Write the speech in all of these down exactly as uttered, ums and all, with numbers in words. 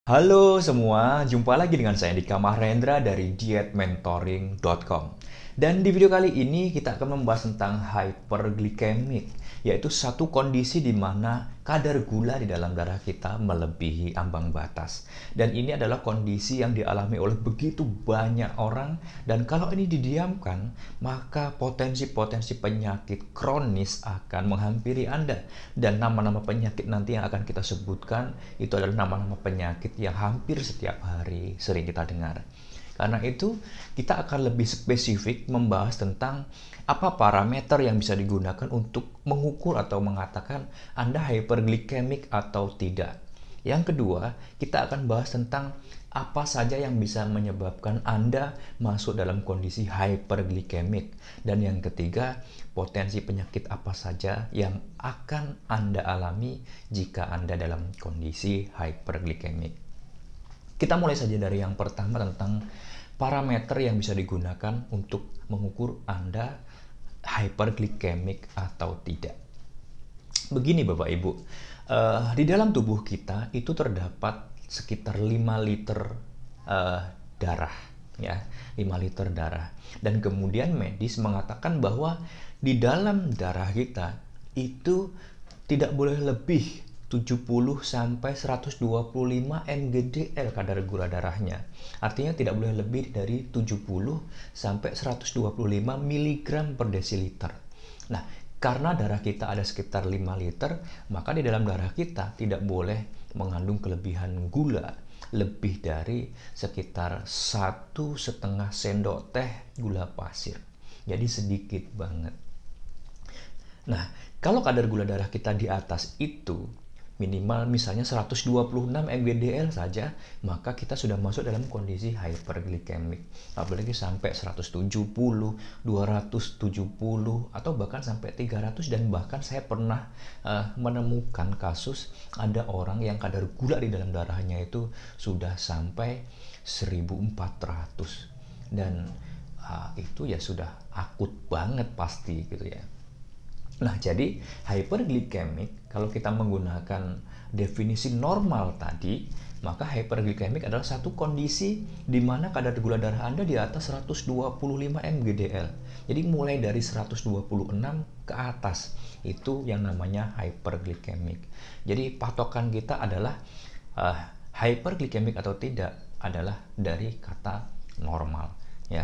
Halo semua, jumpa lagi dengan saya Dika Mahrendra dari diet mentoring dot com. Dan di video kali ini kita akan membahas tentang hyperglycemic, yaitu satu kondisi di mana kadar gula di dalam darah kita melebihi ambang batas. Dan ini adalah kondisi yang dialami oleh begitu banyak orang, dan kalau ini didiamkan, maka potensi-potensi penyakit kronis akan menghampiri Anda. Dan nama-nama penyakit nanti yang akan kita sebutkan itu adalah nama-nama penyakit yang hampir setiap hari sering kita dengar. Karena itu, kita akan lebih spesifik membahas tentang apa parameter yang bisa digunakan untuk mengukur atau mengatakan Anda hyperglycemic atau tidak. Yang kedua, kita akan bahas tentang apa saja yang bisa menyebabkan Anda masuk dalam kondisi hyperglycemic. Dan yang ketiga, potensi penyakit apa saja yang akan Anda alami jika Anda dalam kondisi hyperglycemic. Kita mulai saja dari yang pertama tentang parameter yang bisa digunakan untuk mengukur Anda hyperglycemic atau tidak. Begini Bapak Ibu, uh, di dalam tubuh kita itu terdapat sekitar lima liter uh, darah, ya, lima liter darah. Dan kemudian medis mengatakan bahwa di dalam darah kita itu tidak boleh lebih tujuh puluh sampai seratus dua puluh lima mgdl kadar gula darahnya. Artinya tidak boleh lebih dari tujuh puluh sampai seratus dua puluh lima miligram per desiliter. Nah, karena darah kita ada sekitar lima liter, maka di dalam darah kita tidak boleh mengandung kelebihan gula lebih dari sekitar satu setengah sendok teh gula pasir. Jadi sedikit banget. Nah, kalau kadar gula darah kita di atas itu minimal misalnya seratus dua puluh enam mgdl saja, maka kita sudah masuk dalam kondisi hyperglycemic. Apalagi sampai seratus tujuh puluh, dua ratus tujuh puluh, atau bahkan sampai tiga ratus. Dan bahkan saya pernah uh, menemukan kasus ada orang yang kadar gula di dalam darahnya itu sudah sampai seribu empat ratus. Dan uh, itu ya sudah akut banget pasti gitu ya. Nah, jadi hyperglycemic, kalau kita menggunakan definisi normal tadi, maka hyperglycemic adalah satu kondisi di mana kadar gula darah Anda di atas seratus dua puluh lima mgdl. Jadi mulai dari seratus dua puluh enam ke atas, itu yang namanya hyperglycemic. Jadi patokan kita adalah uh, hyperglycemic atau tidak adalah dari kata normal, ya.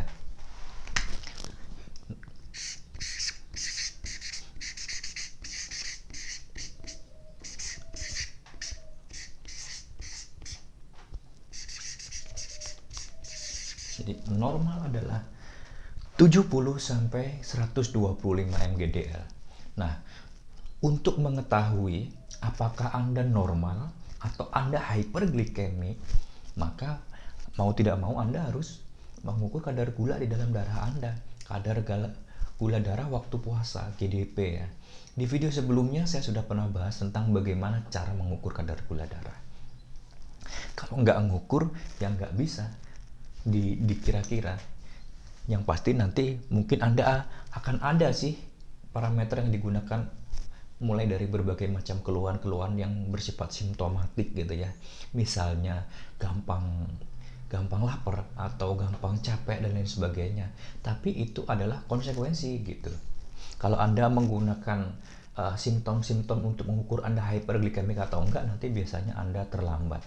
Jadi normal adalah tujuh puluh sampai seratus dua puluh lima mgdl. Nah, untuk mengetahui apakah Anda normal atau Anda hyperglycemic, maka mau tidak mau Anda harus mengukur kadar gula di dalam darah Anda, kadar gula darah waktu puasa, G D P ya. Di video sebelumnya saya sudah pernah bahas tentang bagaimana cara mengukur kadar gula darah. Kalau nggak mengukur, ya nggak bisa di dikira-kira. Yang pasti nanti mungkin Anda akan ada sih parameter yang digunakan mulai dari berbagai macam keluhan-keluhan yang bersifat simptomatik gitu ya. Misalnya gampang gampang lapar atau gampang capek dan lain sebagainya. Tapi itu adalah konsekuensi gitu. Kalau Anda menggunakan uh, simptom-simptom untuk mengukur Anda hyperglycemic atau enggak, nanti biasanya Anda terlambat.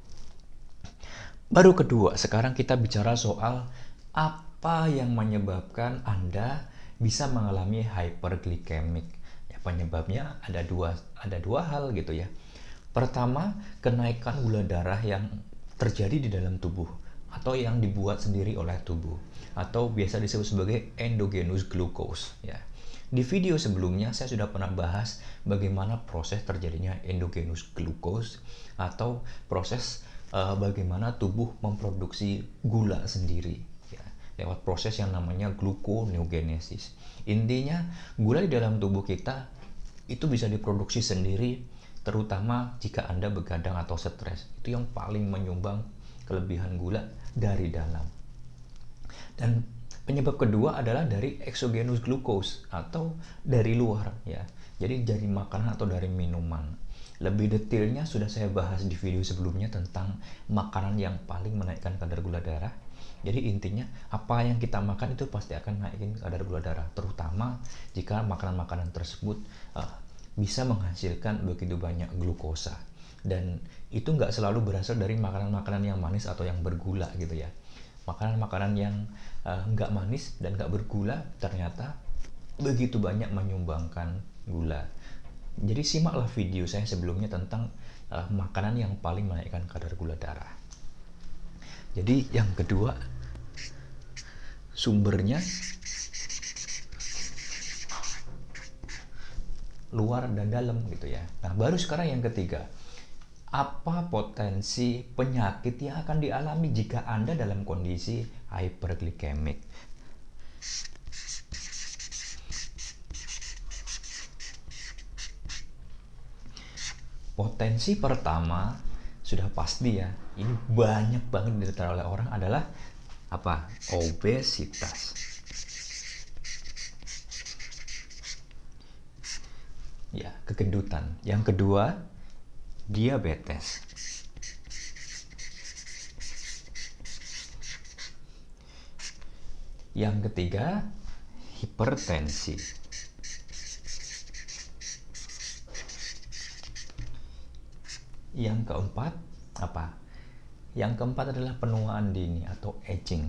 Baru kedua, sekarang kita bicara soal apa yang menyebabkan Anda bisa mengalami hyperglycemic. Ya, penyebabnya ada dua, ada dua hal gitu ya. Pertama, kenaikan gula darah yang terjadi di dalam tubuh atau yang dibuat sendiri oleh tubuh atau biasa disebut sebagai endogenous glucose ya. Di video sebelumnya saya sudah pernah bahas bagaimana proses terjadinya endogenous glucose atau proses Uh, bagaimana tubuh memproduksi gula sendiri ya, lewat proses yang namanya gluconeogenesis. Intinya gula di dalam tubuh kita itu bisa diproduksi sendiri, terutama jika Anda begadang atau stres. Itu yang paling menyumbang kelebihan gula dari dalam. Dan penyebab kedua adalah dari exogenous glucose atau dari luar ya. Jadi dari makanan atau dari minuman. Lebih detailnya sudah saya bahas di video sebelumnya tentang makanan yang paling menaikkan kadar gula darah. Jadi intinya apa yang kita makan itu pasti akan naikin kadar gula darah, terutama jika makanan-makanan tersebut uh, bisa menghasilkan begitu banyak glukosa. Dan itu nggak selalu berasal dari makanan-makanan yang manis atau yang bergula gitu ya. Makanan-makanan yang uh, nggak manis dan nggak bergula ternyata begitu banyak menyumbangkan gula. Jadi simaklah video saya sebelumnya tentang uh, makanan yang paling menaikkan kadar gula darah. Jadi yang kedua, sumbernya luar dan dalam gitu ya. Nah, baru sekarang yang ketiga, apa potensi penyakit yang akan dialami jika Anda dalam kondisi hyperglikemik? Potensi pertama sudah pasti ya, ini banyak banget diderita oleh orang adalah apa? Obesitas. Ya, kegendutan. Yang kedua, diabetes. Yang ketiga, hipertensi. Yang keempat, apa? Yang keempat adalah penuaan dini atau aging.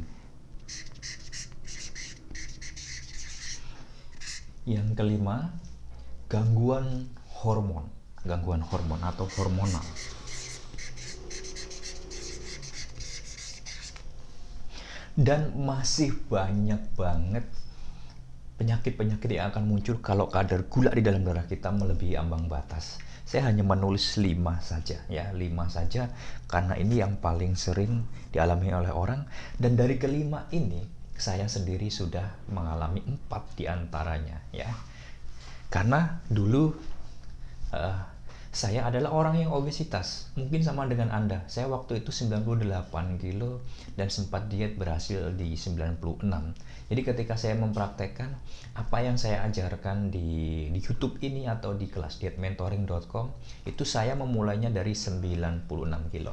Yang kelima, gangguan hormon, gangguan hormon atau hormonal. Dan masih banyak banget penyakit-penyakit yang akan muncul kalau kadar gula di dalam darah kita melebihi ambang batas. Saya hanya menulis lima saja ya, lima saja karena ini yang paling sering dialami oleh orang, dan dari kelima ini saya sendiri sudah mengalami empat diantaranya ya. Karena dulu uh, saya adalah orang yang obesitas, mungkin sama dengan Anda. Saya waktu itu sembilan puluh delapan kilo dan sempat diet berhasil di sembilan puluh enam. Jadi ketika saya mempraktekkan apa yang saya ajarkan di, di YouTube ini atau di kelas diet mentoring dot com, itu saya memulainya dari sembilan puluh enam kilo.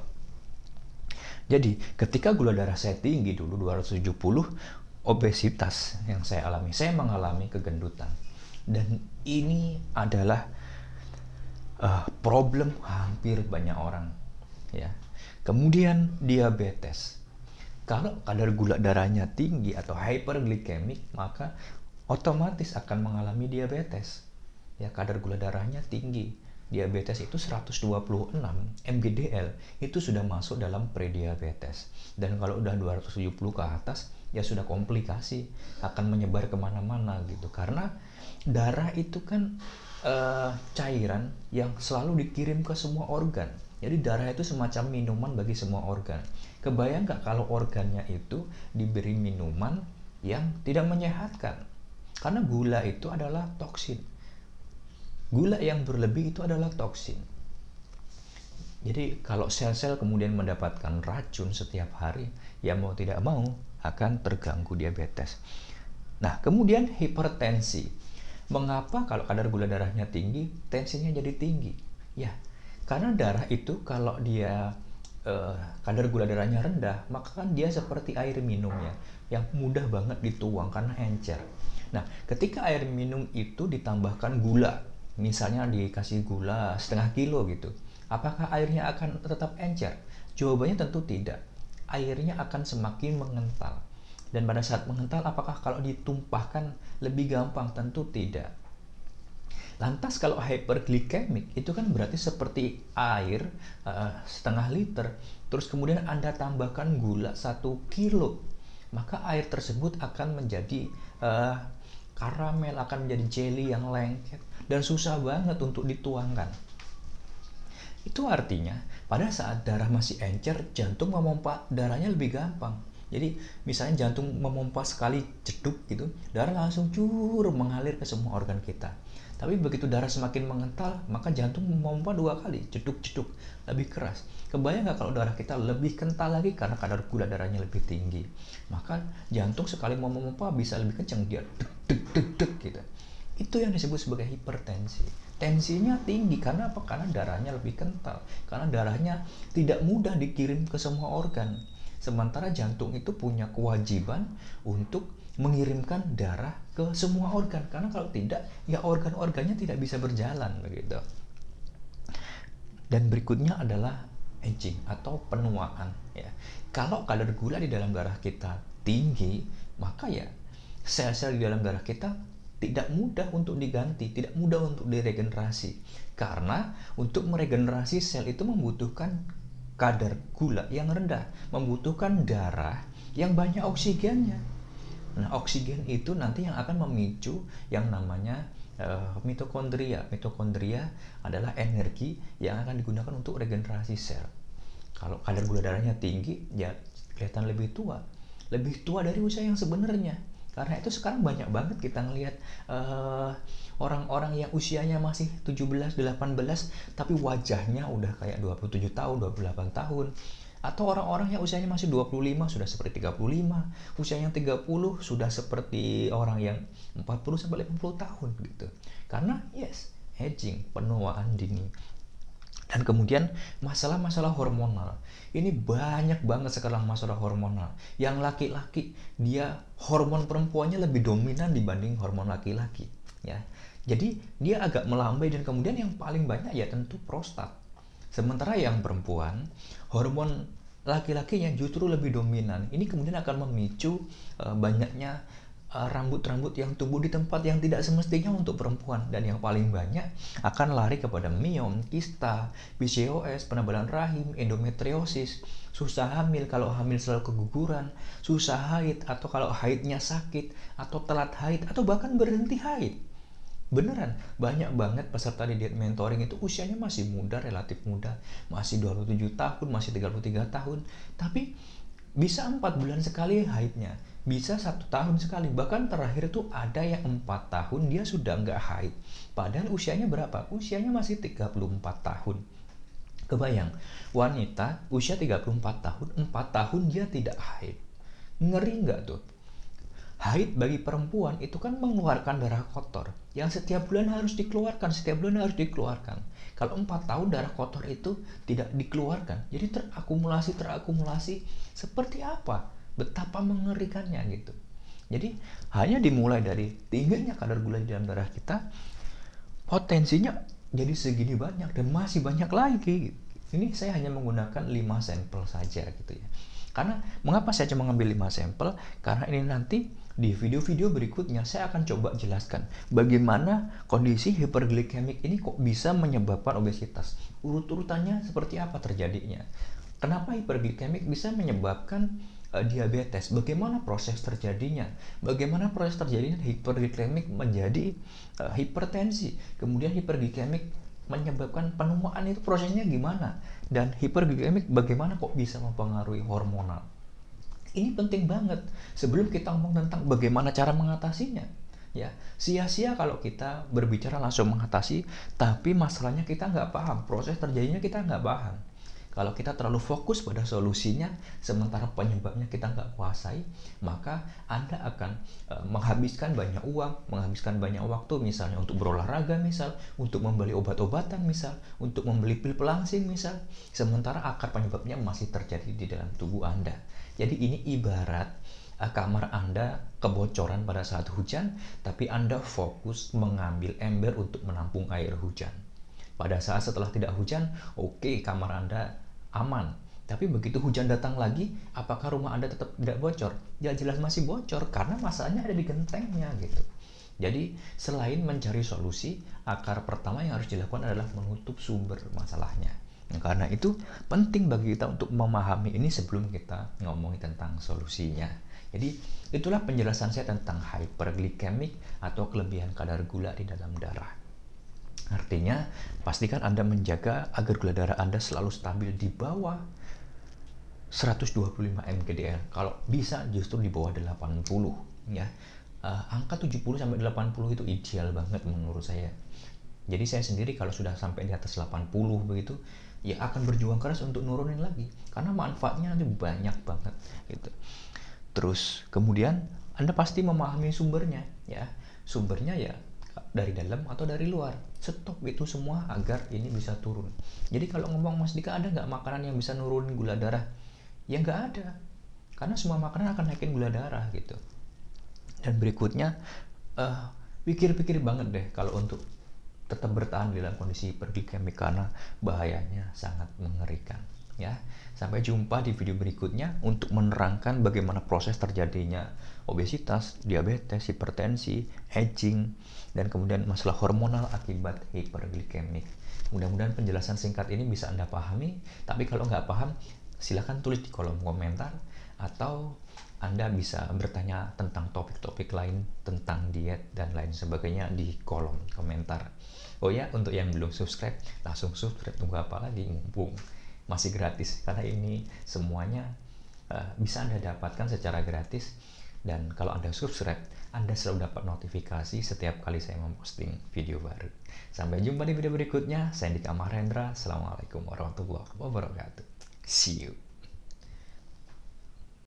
Jadi ketika gula darah saya tinggi dulu dua ratus tujuh puluh, obesitas yang saya alami, saya mengalami kegendutan. Dan ini adalah Uh, problem hampir banyak orang ya. Kemudian diabetes. Kalau kadar gula darahnya tinggi atau hyperglikemik, maka otomatis akan mengalami diabetes. Ya, kadar gula darahnya tinggi. Diabetes itu seratus dua puluh enam M G D L, itu sudah masuk dalam prediabetes. Dan kalau udah dua ratus tujuh puluh ke atas, ya sudah komplikasi, akan menyebar kemana-mana gitu. Karena darah itu kan Uh, cairan yang selalu dikirim ke semua organ. Jadi darah itu semacam minuman bagi semua organ. Kebayang nggak kalau organnya itu diberi minuman yang tidak menyehatkan? Karena gula itu adalah toksin. Gula yang berlebih itu adalah toksin. Jadi kalau sel-sel kemudian mendapatkan racun setiap hari, ya mau tidak mau akan terganggu diabetes. Nah, kemudian hipertensi. Mengapa kalau kadar gula darahnya tinggi, tensinya jadi tinggi? Ya, karena darah itu kalau dia eh, kadar gula darahnya rendah, maka kan dia seperti air minum ya, yang mudah banget dituang karena encer. Nah, ketika air minum itu ditambahkan gula, misalnya dikasih gula setengah kilo gitu, apakah airnya akan tetap encer? Jawabannya tentu tidak. Airnya akan semakin mengental. Dan pada saat mengental, apakah kalau ditumpahkan lebih gampang? Tentu tidak. Lantas kalau hyperglikemik, itu kan berarti seperti air uh, setengah liter, terus kemudian Anda tambahkan gula satu kilo, maka air tersebut akan menjadi uh, karamel, akan menjadi jelly yang lengket, dan susah banget untuk dituangkan. Itu artinya, pada saat darah masih encer, jantung memompa darahnya lebih gampang. Jadi misalnya jantung memompa sekali jeduk gitu, darah langsung cur mengalir ke semua organ kita. Tapi begitu darah semakin mengental, maka jantung memompa dua kali, jeduk-jeduk, lebih keras. Kebayang nggak kalau darah kita lebih kental lagi karena kadar gula darahnya lebih tinggi? Maka jantung sekali mau memompa bisa lebih kencang, dia deg deg deg deg gitu. Itu yang disebut sebagai hipertensi. tensinya tinggi. Karena apa? Karena darahnya lebih kental, karena darahnya tidak mudah dikirim ke semua organ. Sementara jantung itu punya kewajiban untuk mengirimkan darah ke semua organ, karena kalau tidak, ya organ-organnya tidak bisa berjalan begitu. Dan berikutnya adalah aging atau penuaan ya. Kalau kadar gula di dalam darah kita tinggi, maka ya sel-sel di dalam darah kita tidak mudah untuk diganti, tidak mudah untuk diregenerasi. Karena untuk meregenerasi sel itu membutuhkan kadar gula yang rendah, membutuhkan darah yang banyak oksigennya. Nah, oksigen itu nanti yang akan memicu yang namanya uh, mitokondria. Mitokondria adalah energi yang akan digunakan untuk regenerasi sel. Kalau kadar gula darahnya tinggi, ya kelihatan lebih tua. Lebih tua dari usia yang sebenarnya. Karena itu sekarang banyak banget kita ngelihat uh, orang-orang yang usianya masih tujuh belas, delapan belas, tapi wajahnya udah kayak dua puluh tujuh tahun, dua puluh delapan tahun. Atau orang-orang yang usianya masih dua puluh lima sudah seperti tiga puluh lima, usia yang tiga puluh sudah seperti orang yang empat puluh sampai lima puluh tahun gitu. Karena yes, aging, penuaan dini. Dan kemudian masalah-masalah hormonal. Ini banyak banget sekarang masalah hormonal. Yang laki-laki dia hormon perempuannya lebih dominan dibanding hormon laki-laki ya. Jadi dia agak melambai, dan kemudian yang paling banyak ya tentu prostat. Sementara yang perempuan, hormon laki-lakinya justru lebih dominan. Ini kemudian akan memicu uh, banyaknya uh, rambut-rambut yang tumbuh di tempat yang tidak semestinya untuk perempuan. Dan yang paling banyak akan lari kepada miom, kista, P C O S, penebalan rahim, endometriosis, susah hamil kalau hamil selalu keguguran, susah haid atau kalau haidnya sakit, atau telat haid, atau bahkan berhenti haid. Beneran, banyak banget peserta di diet mentoring itu usianya masih muda, relatif muda, masih dua puluh tujuh tahun, masih tiga puluh tiga tahun, tapi bisa empat bulan sekali haidnya, bisa satu tahun sekali, bahkan terakhir itu ada yang empat tahun dia sudah nggak haid, padahal usianya berapa? Usianya masih tiga puluh empat tahun. Kebayang, wanita usia tiga puluh empat tahun, empat tahun dia tidak haid. Ngeri nggak tuh? Haid bagi perempuan itu kan mengeluarkan darah kotor yang setiap bulan harus dikeluarkan, setiap bulan harus dikeluarkan. Kalau empat tahun darah kotor itu tidak dikeluarkan, jadi terakumulasi, terakumulasi seperti apa? Betapa mengerikannya gitu. Jadi hanya dimulai dari tingginya kadar gula di dalam darah kita, potensinya jadi segini banyak dan masih banyak lagi. Ini saya hanya menggunakan lima sampel saja gitu ya. Karena mengapa saya cuma ngambil lima sampel? Karena ini nanti di video-video berikutnya saya akan coba jelaskan bagaimana kondisi hiperglikemik ini kok bisa menyebabkan obesitas. Urut-urutannya seperti apa terjadinya. Kenapa hiperglikemik bisa menyebabkan uh, diabetes? Bagaimana proses terjadinya? Bagaimana proses terjadinya hiperglikemik menjadi uh, hipertensi? Kemudian hiperglikemik menyebabkan penuaan, itu prosesnya gimana? Dan hiperglikemik bagaimana kok bisa mempengaruhi hormonal? Ini penting banget sebelum kita ngomong tentang bagaimana cara mengatasinya. Ya, sia-sia kalau kita berbicara langsung mengatasi, tapi masalahnya kita nggak paham, proses terjadinya kita nggak paham. Kalau kita terlalu fokus pada solusinya, sementara penyebabnya kita nggak kuasai, maka Anda akan e, menghabiskan banyak uang, menghabiskan banyak waktu, misalnya untuk berolahraga, misal, untuk membeli obat-obatan, misal, untuk membeli pil pelangsing, misal, sementara akar penyebabnya masih terjadi di dalam tubuh Anda. Jadi ini ibarat uh, kamar Anda kebocoran pada saat hujan, tapi Anda fokus mengambil ember untuk menampung air hujan. Pada saat setelah tidak hujan, oke, okay, kamar Anda aman. Tapi begitu hujan datang lagi, apakah rumah Anda tetap tidak bocor? Ya jelas masih bocor, karena masalahnya ada di gentengnya gitu. Jadi selain mencari solusi, akar pertama yang harus dilakukan adalah menutup sumber masalahnya. Nah, karena itu penting bagi kita untuk memahami ini sebelum kita ngomongin tentang solusinya. Jadi itulah penjelasan saya tentang hyperglycemic atau kelebihan kadar gula di dalam darah. Artinya pastikan Anda menjaga agar gula darah Anda selalu stabil di bawah seratus dua puluh lima mg/dl. Kalau bisa justru di bawah delapan puluh ya. Uh, angka tujuh puluh sampai delapan puluh itu ideal banget menurut saya. Jadi saya sendiri kalau sudah sampai di atas delapan puluh begitu, ya akan berjuang keras untuk nurunin lagi karena manfaatnya nanti banyak banget gitu. Terus kemudian Anda pasti memahami sumbernya ya. Sumbernya ya dari dalam atau dari luar. Stop itu semua agar ini bisa turun. Jadi kalau ngomong Mas Dika, ada nggak makanan yang bisa nurunin gula darah? Ya nggak ada, karena semua makanan akan naikin gula darah gitu. Dan berikutnya, uh, pikir-pikir banget deh kalau untuk tetap bertahan dalam kondisi hiperglikemik, karena bahayanya sangat mengerikan. Ya, sampai jumpa di video berikutnya untuk menerangkan bagaimana proses terjadinya obesitas, diabetes, hipertensi, aging, dan kemudian masalah hormonal akibat hiperglikemik. Mudah-mudahan penjelasan singkat ini bisa Anda pahami, tapi kalau nggak paham, silahkan tulis di kolom komentar, atau Anda bisa bertanya tentang topik-topik lain tentang diet dan lain sebagainya di kolom komentar. Oh ya, untuk yang belum subscribe, langsung subscribe, tunggu apa lagi, mumpung masih gratis, karena ini semuanya uh, bisa Anda dapatkan secara gratis. Dan kalau Anda subscribe, Anda selalu dapat notifikasi setiap kali saya memposting video baru. Sampai jumpa di video berikutnya. Saya Andika Mahendra. Assalamualaikum warahmatullahi wabarakatuh. See you.